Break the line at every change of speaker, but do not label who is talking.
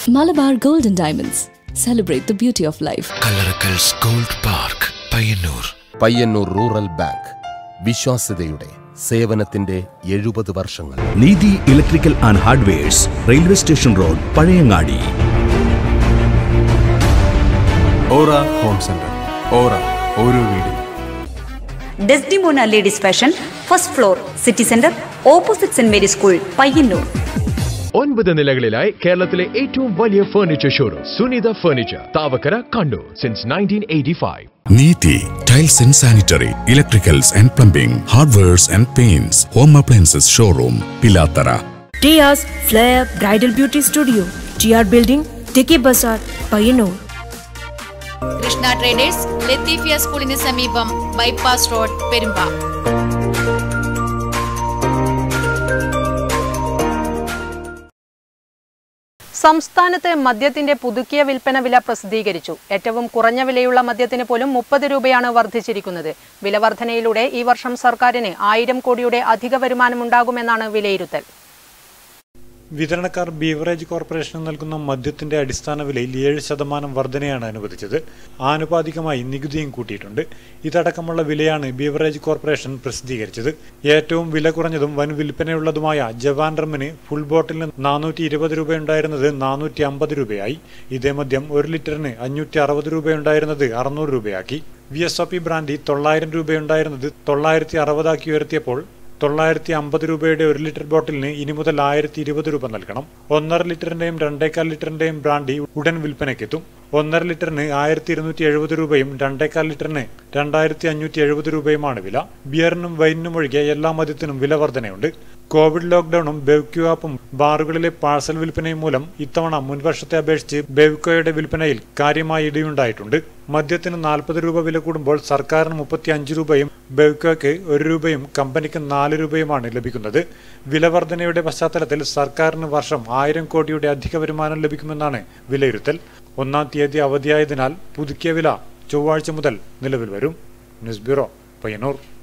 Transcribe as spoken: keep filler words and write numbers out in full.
Malabar Gold and Diamonds. Celebrate the beauty of life.
Kalarakal's Gold Park, Payyanur.
Payyanur Rural Bank. Vishwasadayude. Sevanatinde എഴുപത് വർഷങ്ങൾ.
Needhi Electrical and Hardwares, Railway Station Road, Payyanur.
Aura Home Center. Aura. Oru Veedu.
Desdemona Ladies Fashion, first floor, City Center, opposite Saint Mary School, Payyanur.
ഒൻപത് നിലകളിലായി കേരളത്തിലെ ഏറ്റവും വലിയ furniture showroom Sunitha furniture Thavakkara Kannur since nineteen eighty five.
Needhi Tiles and Sanitary, Electricals and Plumbing, Hardwares and Paints, Home Appliances Showroom, Pilatara.
Tia's Flair Bridal Beauty Studio, T R Building, Tiki Bazaar, Payyanur.
Krishna Traders, Latifia School in Samibam, Bypass Road, Perimba.
സംസ്ഥാനത്തെ മദ്യത്തിന്റെ പുതുക്കിയ വിൽപ്പന വില പ്രസിദ്ധീകരിച്ചു. ഏറ്റവും കുറഞ്ഞ വിലയുള്ള മദ്യത്തിന് പോലും മുപ്പത് രൂപയാണ് വർദ്ധിച്ചിരിക്കുന്നത്. വിലവർധനയിലൂടെ ഈ വർഷം സർക്കാരിന് ആയിരം കോടിയുടെ അധിക വരുമാനമുണ്ടാകുമെന്നാണ് വിലയിരുത്തൽ.
വിതരണക്കാർ ബീവറേജ് കോർപ്പറേഷന് നൽകുന്ന മദ്യത്തിന്റെ അടിസ്ഥാന വിലയിൽ ഏഴ് ശതമാനം വർധനയാണ് അനുവദിച്ചത്. ആനുപാതികമായി നികുതിയും കൂട്ടിയിട്ടുണ്ട്. ഇതടക്കമുള്ള വിലയാണ് ബീവറേജ് കോർപ്പറേഷൻ പ്രസിദ്ധീകരിച്ചത്. ഏറ്റവും വില കുറഞ്ഞതും വൻ വിൽപ്പനയുള്ളതുമായ ജവാൻ റമ്മിന് ഫുൾ ബോട്ടിലിന് നാനൂറ്റി ഇരുപത് രൂപയുണ്ടായിരുന്നത് നാനൂറ്റി അമ്പത് രൂപയായി. ഇതേ മദ്യം ഒരു ലിറ്ററിന് അഞ്ഞൂറ്റി അറുപത് രൂപയുണ്ടായിരുന്നത് അറുന്നൂറ് രൂപയാക്കി. V S O P brandy തൊള്ളായിരം രൂപയുണ്ടായിരുന്നത് തൊള്ളായിരത്തി അറുപതാക്കി ഉയർത്തിയപ്പോൾ തൊള്ളായിരത്തി അമ്പത് രൂപയുടെ ഒരു ലിറ്റർ ബോട്ടിലിന് ഇനി മുതൽ ആയിരത്തി ഇരുപത് രൂപ നൽകണം. ഒന്നര ലിറ്ററിന്റെയും രണ്ടേകാൽ ലിറ്ററിന്റെയും ബ്രാൻഡി ഉടൻ വിൽപ്പനയ്ക്കെത്തും. ഒന്നര ലിറ്ററിന് ആയിരത്തി ഇരുന്നൂറ്റി എഴുപത് രൂപയും രണ്ടേകാൽ ലിറ്ററിന് രണ്ടായിരത്തി അഞ്ഞൂറ്റി എഴുപത് രൂപയുമാണ് വില. ബിയറിനും വൈനിനും ഒഴികെ എല്ലാ മദ്യത്തിനും വില വർധനയുണ്ട്. കോവിഡ് ലോക്ഡൌണും ബെവ്ക്യൂ ആപ്പും ബാറുകളിലെ പാഴ്സൽ വിൽപ്പനയും മൂലം ഇത്തവണ മുൻവർഷത്തെ അപേക്ഷിച്ച് ബെവ്കോയുടെ വിൽപ്പനയിൽ കാര്യമായ ഇടിയുണ്ടായിട്ടുണ്ട്. മദ്യത്തിന് നാൽപ്പത് രൂപ വില കൂടുമ്പോൾ സർക്കാരിന് മുപ്പത്തി അഞ്ച് രൂപയും ബെവ്കോയ്ക്ക് ഒരു രൂപയും കമ്പനിക്ക് നാല് രൂപയുമാണ് ലഭിക്കുന്നത്. വിലവർധനയുടെ പശ്ചാത്തലത്തിൽ സർക്കാരിന് വർഷം ആയിരം കോടിയുടെ അധിക വരുമാനം ലഭിക്കുമെന്നാണ് വിലയിരുത്തൽ. ഒന്നാം തീയതി അവധിയായതിനാൽ പുതുക്കിയ വില ചൊവ്വാഴ്ച മുതൽ നിലവിൽ വരും. News bureau, Payyanur.